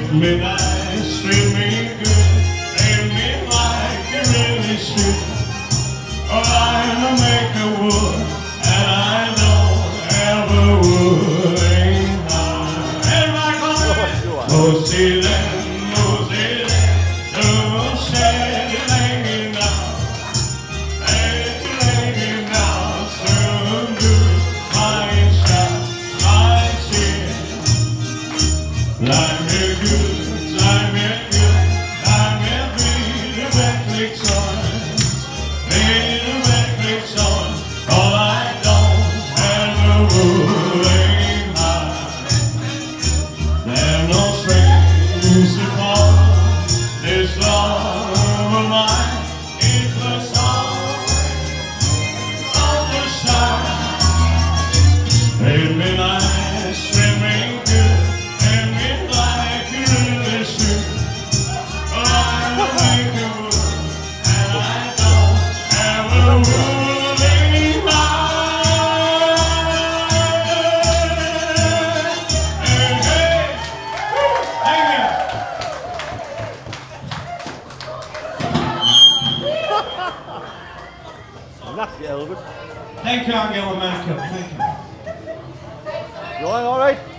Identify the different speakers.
Speaker 1: me nice, treat me good, treat me like you really should. Oh, I'm a maker wood, and I don't ever would. Ain't I? Everybody come on. Oh, see that, oh, see that, oh, say it hanging down, hanging down, so good, my shot, my chin. Like me good, like me good, like me be the backlick son, be the backlick son. All I don't ever would ain't high. There no strings to call this love of mine. It's the song of the star. Treat me nice, treat me good, treat me like you really should. But I'm a maker wood, and I don't ever would ain't high. Hey, hey, thank you.
Speaker 2: That's it, Elwood.
Speaker 1: Thank you, Angela Merkel. Thank you.
Speaker 2: You all right?